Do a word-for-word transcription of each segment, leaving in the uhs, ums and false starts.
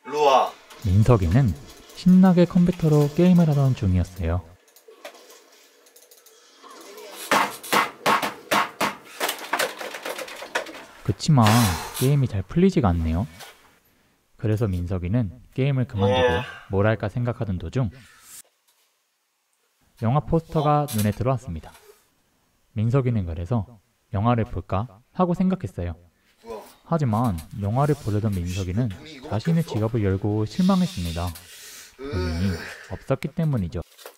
일로와. 민석이는 신나게 컴퓨터로 게임을 하던 중이었어요. 그치만 게임이 잘 풀리지가 않네요. 그래서 민석이는 게임을 그만두고 뭘 할까 생각하던 도중 영화 포스터가 눈에 들어왔습니다. 민석이는 그래서 영화를 볼까 하고 생각했어요. 하지만 영화를 보려던 민석이는 자신의 지갑을 열고 실망했습니다. 돈이 없었기 때문이죠.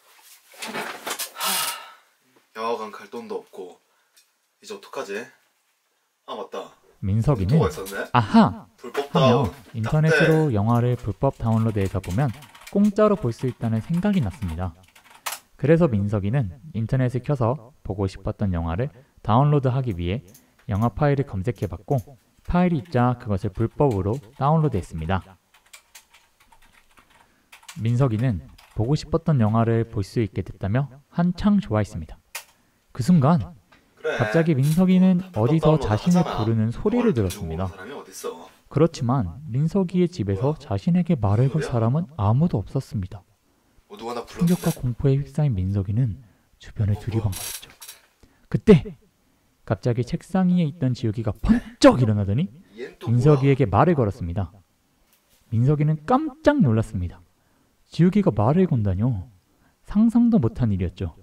영화관 갈 돈도 없고 이제 어떡하지? 아 맞다. 민석이는 아하! 불법 하며 다운. 인터넷으로 영화를 불법 다운로드해서 보면 공짜로 볼 수 있다는 생각이 났습니다. 그래서 민석이는 인터넷을 켜서 보고 싶었던 영화를 다운로드하기 위해 영화 파일을 검색해봤고 파일이 있자 그것을 불법으로 다운로드했습니다. 민석이는 보고 싶었던 영화를 볼 수 있게 됐다며 한창 좋아했습니다. 그 순간 그래. 갑자기 민석이는 어디서 다운로드 자신을 하잖아. 부르는 소리를 영화를 들었습니다. 가지고 온 사람이 어딨어? 그렇지만 민석이의 집에서 자신에게 말을 걸 사람은 아무도 없었습니다. 뭐 누가 나 불렀는데? 충격과 공포에 휩싸인 민석이는 주변을 두리번거렸죠. 그때 갑자기 책상 위에 있던 지우개가 번쩍 일어나더니 얘는 또 민석이에게 말을 걸었습니다. 민석이는 깜짝 놀랐습니다. 지우개가 말을 건다뇨. 상상도 못한 일이었죠.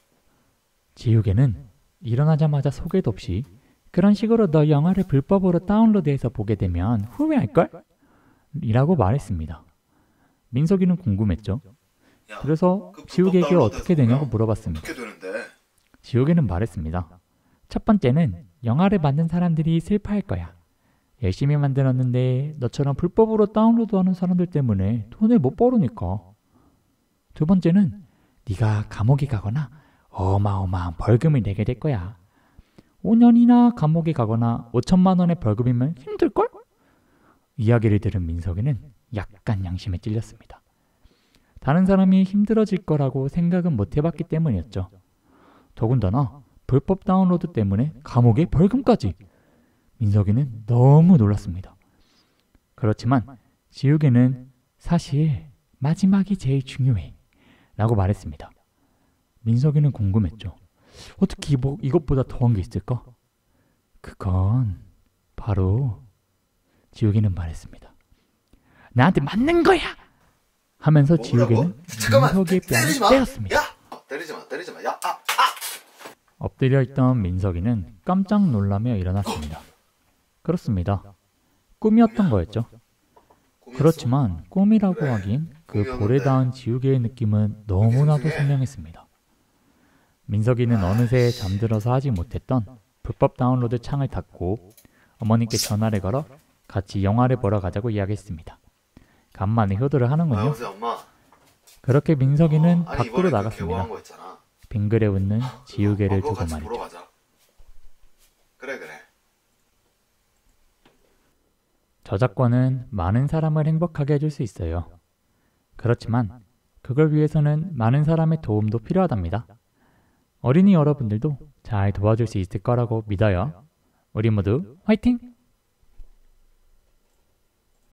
지우개는 일어나자마자 소개도 없이 그런 식으로 너 영화를 불법으로 다운로드해서 보게 되면 후회할걸? 이라고 말했습니다. 민석이는 궁금했죠. 야, 그래서 그 불법 지우개에게 다운로드해서 어떻게 되냐고 보면 물어봤습니다. 어떻게 되는데? 지우개는 말했습니다. 첫 번째는 영화를 만든 사람들이 슬퍼할 거야. 열심히 만들었는데 너처럼 불법으로 다운로드하는 사람들 때문에 돈을 못 벌으니까. 두 번째는 네가 감옥에 가거나 어마어마한 벌금을 내게 될 거야. 오 년이나 감옥에 가거나 오천만 원의 벌금이면 힘들걸? 이야기를 들은 민석이는 약간 양심에 찔렸습니다. 다른 사람이 힘들어질 거라고 생각은 못 해봤기 때문이었죠. 더군다나 불법 다운로드 때문에 감옥에 벌금까지. 민석이는 너무 놀랐습니다. 그렇지만 지우개는 사실 마지막이 제일 중요해 라고 말했습니다. 민석이는 궁금했죠. 어떻게 뭐 이것보다 더한 게 있을까? 그건 바로 지우개는 말했습니다. 나한테 맞는 거야! 하면서 뭐라고? 지우개는 잠깐만, 민석이의 때리지 뺨을 마. 때렸습니다. 야, 아, 때리지 마, 때리지 마. 야, 아, 아. 엎드려 있던 민석이는 깜짝 놀라며 일어났습니다. 그렇습니다. 꿈이었던 거였죠. 꿈이었어? 그렇지만 꿈이라고 그래, 하긴 그 꿈이었는데. 볼에 닿은 지우개의 느낌은 너무나도 생생해. 선명했습니다. 민석이는 어느새 잠들어서 하지 못했던 불법 다운로드 창을 닫고 어머니께 전화를 걸어 같이 영화를 보러 가자고 이야기했습니다. 간만에 효도를 아, 하는군요. 여보세요, 엄마. 그렇게 민석이는 아니, 밖으로 이번에 그 나갔습니다. 개봉한 거 있잖아. 빙그레 웃는 지우개를 어, 그거 두고 같이 말이죠. 보러 가자. 그래, 그래. 저작권은 많은 사람을 행복하게 해줄 수 있어요. 그렇지만 그걸 위해서는 많은 사람의 도움도 필요하답니다. 어린이 여러분들도 잘 도와줄 수 있을 거라고 믿어요. 우리 모두 화이팅!